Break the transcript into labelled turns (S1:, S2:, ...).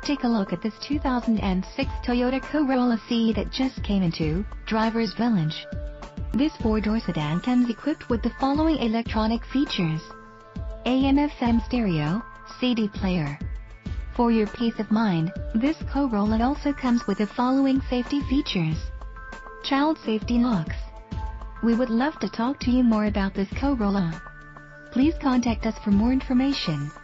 S1: Take a look at this 2006 Toyota Corolla CE that just came into driver's village. This 4-door sedan comes equipped with the following electronic features: AM/FM stereo, CD player. For your peace of mind, this Corolla also comes with the following safety features: child safety locks. We would love to talk to you more about this Corolla. Please contact us for more information.